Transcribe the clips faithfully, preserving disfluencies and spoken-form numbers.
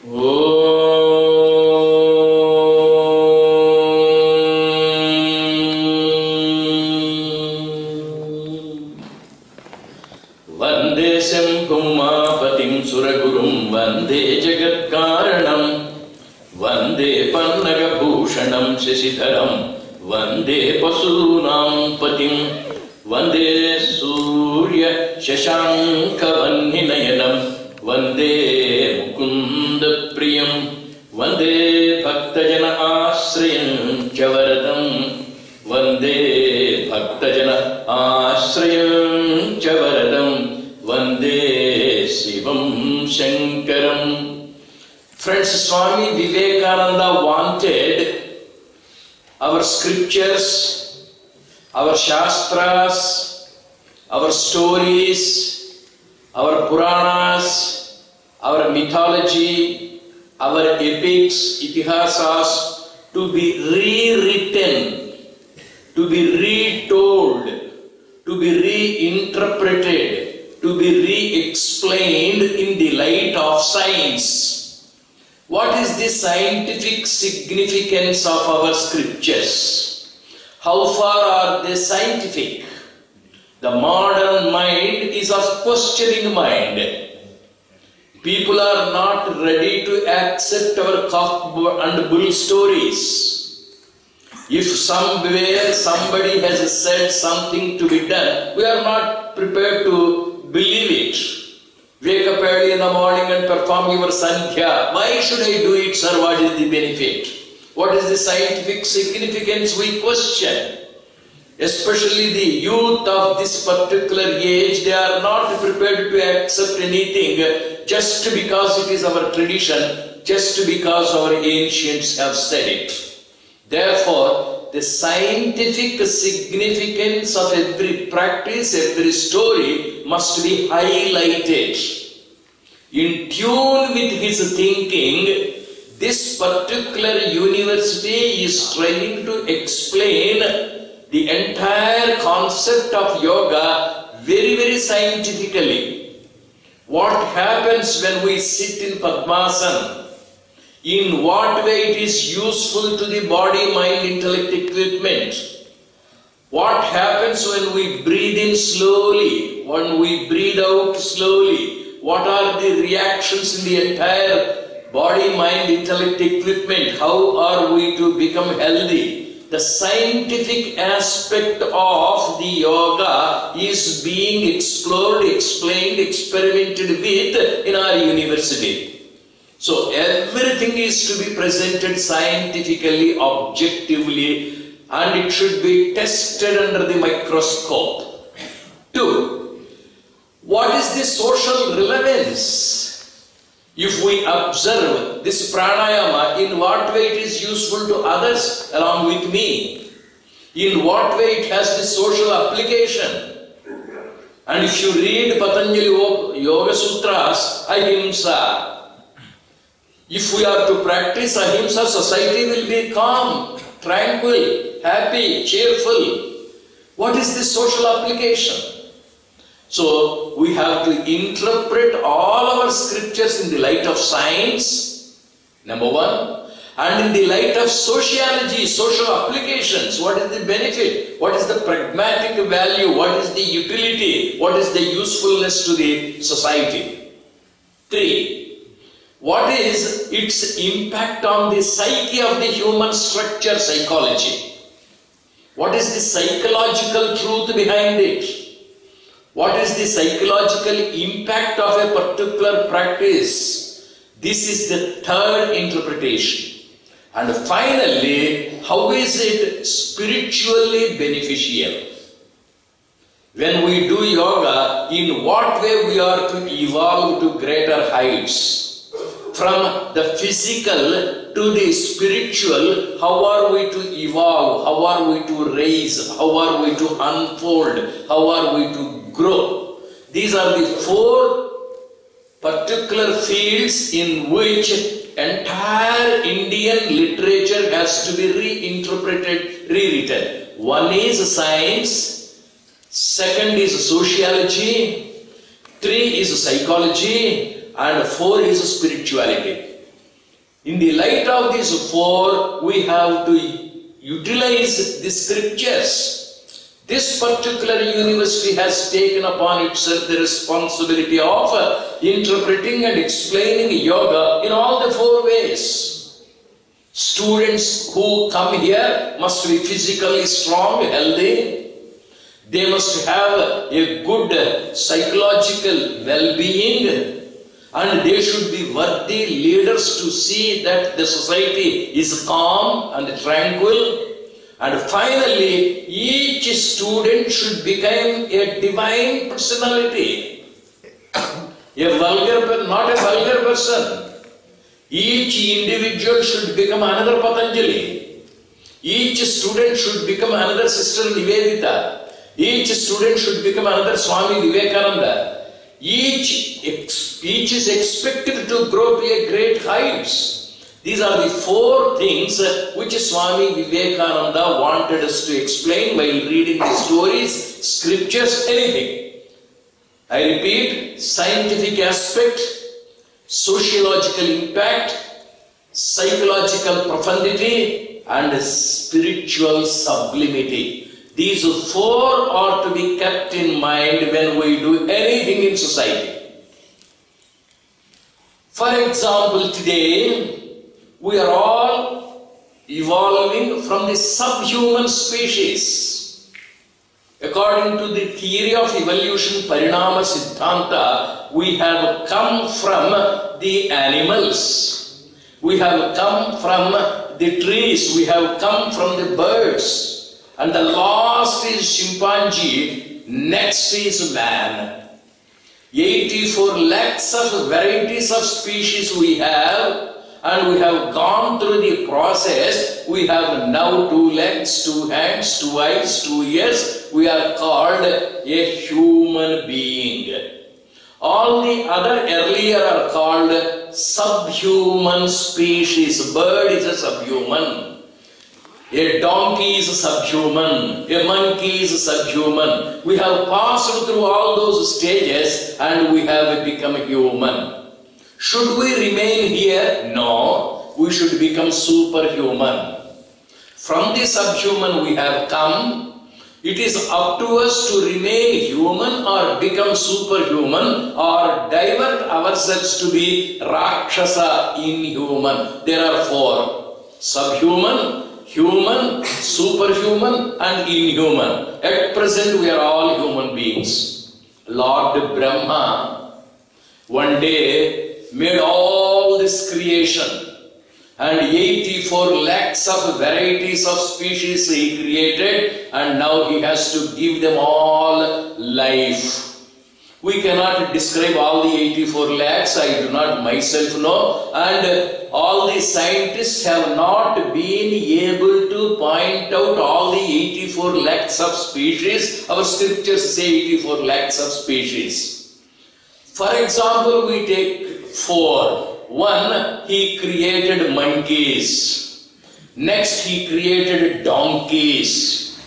Vande Sambhumapatim Suragurum Vande Jagat Karanam Vande Pannaga Bhushanam Shashidharam Vande Pasunam Patim Vande Surya Shashanka Vanninayanam Vande Mukunda Priyam Vande Bhaktajana Ashrayam Chavaradam Vande Bhaktajana Ashrayam Chavaradam Vande Shivam Shankaram. Friends, Swami Vivekananda wanted our scriptures, our shastras, our stories, our Puranas, our mythology, our epics, itihasas to be rewritten, to be retold, to be reinterpreted, to be re-explained in the light of science. What is the scientific significance of our scriptures? How far are they scientific? The modern mind is a questioning mind. People are not ready to accept our cock and bull stories. If somewhere somebody has said something to be done, we are not prepared to believe it. Wake up early in the morning and perform your Sandhya. Why should I do it, sir? What is the benefit? What is the scientific significance? We question. Especially the youth of this particular age, they are not prepared to accept anything just because it is our tradition, just because our ancients have said it. Therefore, the scientific significance of every practice, every story must be highlighted. In tune with his thinking, this particular university is trying to explain the entire concept of yoga very, very scientifically. What happens when we sit in Padmasana? In what way it is useful to the body, mind, intellect equipment? What happens when we breathe in slowly, when we breathe out slowly? What are the reactions in the entire body, mind, intellect equipment? How are we to become healthy? The scientific aspect of the yoga is being explored, explained, experimented with in our university. So everything is to be presented scientifically, objectively, and it should be tested under the microscope. Two, what is the social relevance? If we observe this pranayama, in what way it is useful to others along with me? In what way it has the social application? And if you read Patanjali Yoga Sutras, Ahimsa, if we are to practice Ahimsa, society will be calm, tranquil, happy, cheerful. What is the social application? So, we have to interpret all our scriptures in the light of science, number one, and in the light of sociology, social applications. What is the benefit? What is the pragmatic value? What is the utility? What is the usefulness to the society? Three, what is its impact on the psyche of the human structure, psychology? What is the psychological truth behind it? What is the psychological impact of a particular practice? This is the third interpretation. And finally, how is it spiritually beneficial? When we do yoga, in what way we are to evolve to greater heights? From the physical to the spiritual, how are we to evolve? How are we to raise? How are we to unfold? How are we to grow? These are the four particular fields in which entire Indian literature has to be reinterpreted, rewritten. One is science, second is sociology, three is psychology, and four is spirituality. In the light of these four, we have to utilize the scriptures. This particular university has taken upon itself the responsibility of uh, interpreting and explaining yoga in all the four ways. Students who come here must be physically strong, healthy. They must have a good psychological well-being, and they should be worthy leaders to see that the society is calm and tranquil. And finally, each student should become a divine personality. A vulgar, not a vulgar person. Each individual should become another Patanjali. Each student should become another Sister Nivedita. Each student should become another Swami Vivekananda. Each, each is expected to grow to a great heights. These are the four things which Swami Vivekananda wanted us to explain while reading the stories, scriptures, anything. I repeat, scientific aspect, sociological impact, psychological profundity, and spiritual sublimity. These four are to be kept in mind when we do anything in society. For example, today, we are all evolving from the subhuman species. According to the theory of evolution, Parinama Siddhanta, we have come from the animals. We have come from the trees. We have come from the birds. And the last is chimpanzee. Next is man. eighty-four lakhs of varieties of species we have. And we have gone through the process. We have now two legs, two hands, two eyes, two ears. We are called a human being. All the other earlier are called subhuman species. Bird is a subhuman. A donkey is a subhuman. A monkey is a subhuman. We have passed through all those stages and we have become human. Should we remain here? No. We should become superhuman. From the subhuman we have come. It is up to us to remain human or become superhuman or divert ourselves to be Rakshasa, inhuman. There are four. Subhuman, human, superhuman and inhuman. At present we are all human beings. Lord Brahma one day made all this creation and eighty-four lakhs of varieties of species he created, and now he has to give them all life. We cannot describe all the eighty-four lakhs, I do not myself know, and all the scientists have not been able to point out all the eighty-four lakhs of species. Our scriptures say eighty-four lakhs of species. For example, we take four. One, he created monkeys. Next, he created donkeys.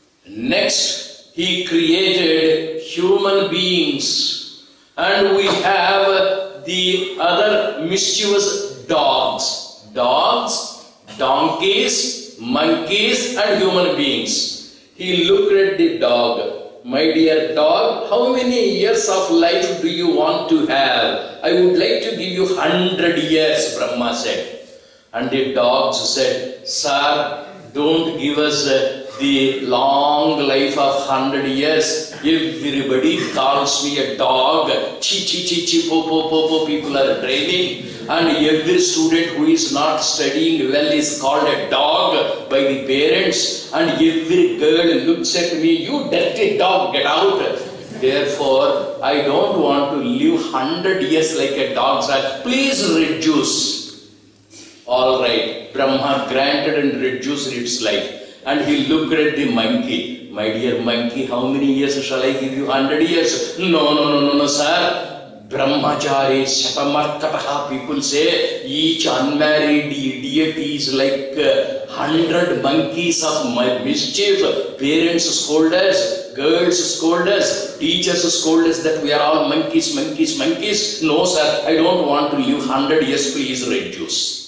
Next, he created human beings. And we have the other mischievous dogs. Dogs, donkeys, monkeys, and human beings. He looked at the dog. My dear dog, how many years of life do you want to have? I would like to give you hundred years, Brahma said. And the dogs said, Sir, don't give us uh, the long life of hundred years. Everybody calls me a dog. Chi chi chi chi po po po po people are draining. And every student who is not studying well is called a dog by the parents. And every girl looks at me, you dirty dog, get out. Therefore, I don't want to live hundred years like a dog. Sir, please reduce. All right, Brahma granted and reduced its life. And he looked at the monkey. My dear monkey, how many years shall I give you? Hundred years? No, no, no, no, no, sir. Brahmachari, Shatamarkataha, people say each unmarried idiot is like uh, hundred monkeys of mischief. Parents scold us, girls scold us, teachers scold us that we are all monkeys, monkeys, monkeys. No, sir, I don't want to live hundred years, please reduce.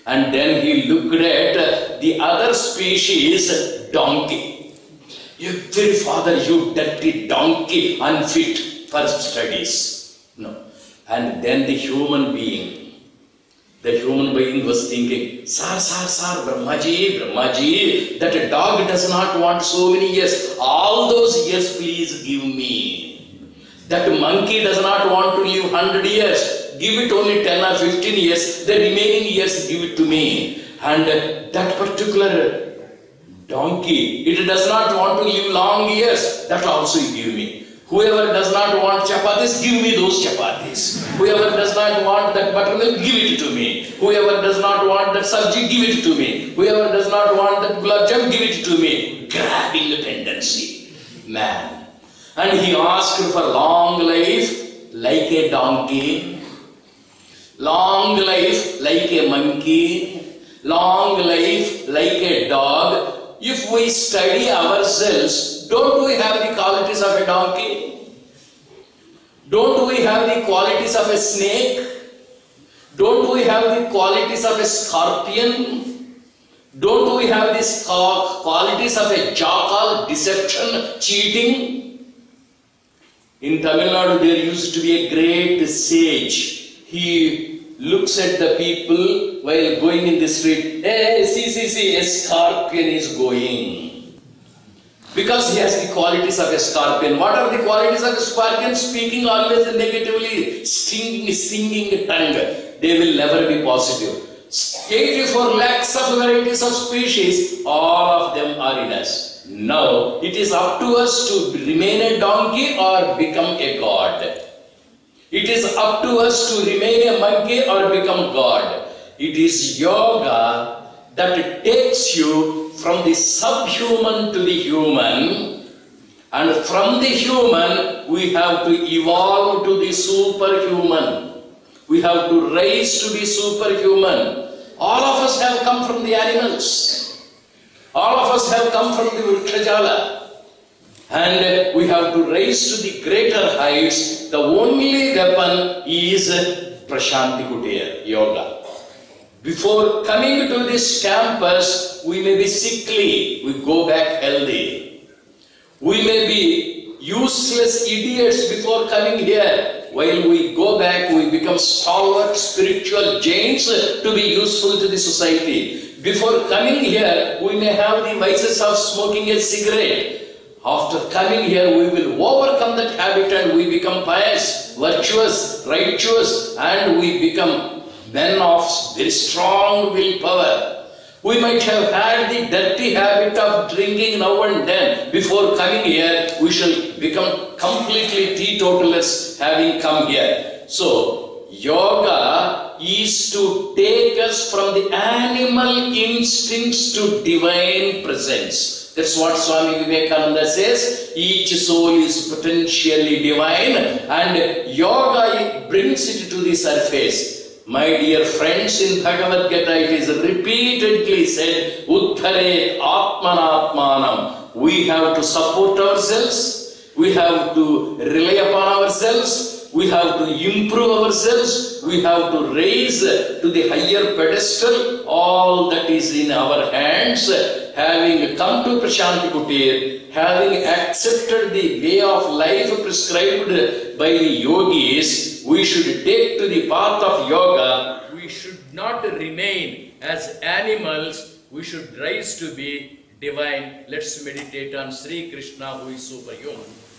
And then he looked at the other species, donkey. Every father, you dirty donkey, unfit for studies. No. And then the human being. The human being was thinking, Sir, Sir, Sir, Brahmaji, Brahmaji, that a dog does not want so many years. All those years, please give me. That monkey does not want to live one hundred years. Give it only ten or fifteen years. The remaining years, give it to me. And that particular donkey, it does not want to live long years. That also give me. Whoever does not want chapatis, give me those chapatis. Whoever does not want that buttermilk, give it to me. Whoever does not want that sabji, give it to me. Whoever does not want that gulab jam, give it to me. Grabbing the tendency. Man. And he asked for long life like a donkey. Long life like a monkey. Long life like a dog. If we study ourselves, don't we have the qualities of a donkey? Don't we have the qualities of a snake? Don't we have the qualities of a scorpion? Don't we have the qualities of a jackal, deception, cheating? In Tamil Nadu, there used to be a great sage. He looks at the people while going in the street. Hey, see, see, see, a scorpion is going. Because he has the qualities of a scorpion. What are the qualities of a scorpion? Speaking always negatively, stinging, stinging tongue. They will never be positive. eighty-four lakhs of varieties of species, all of them are in us. Now, it is up to us to remain a donkey or become a god. It is up to us to remain a monkey or become God. It is yoga that takes you from the subhuman to the human, and from the human we have to evolve to the superhuman. We have to rise to be superhuman. All of us have come from the animals. All of us have come from the Vrikshajala. And we have to rise to the greater heights. The only weapon is Prashanti Kutir, yoga. Before coming to this campus, we may be sickly, we go back healthy. We may be useless idiots before coming here. While we go back, we become stalwart spiritual giants to be useful to the society. Before coming here, we may have the vices of smoking a cigarette. After coming here, we will overcome that habit and we become pious, virtuous, righteous, and we become men of very strong willpower. We might have had the dirty habit of drinking now and then. Before coming here, we shall become completely teetotalers having come here. So, yoga is to take us from the animal instincts to divine presence. That's what Swami Vivekananda says. Each soul is potentially divine, and yoga brings it to the surface. My dear friends, in Bhagavad Gita it is repeatedly said, Uddhare Atmanatmanam. We have to support ourselves, we have to rely upon ourselves, we have to improve ourselves, we have to raise to the higher pedestal all that is in our hands. Having come to Prashanti Kutir, having accepted the way of life prescribed by the yogis, we should take to the path of yoga. We should not remain as animals, we should rise to be divine. Let's meditate on Sri Krishna, who is superhuman.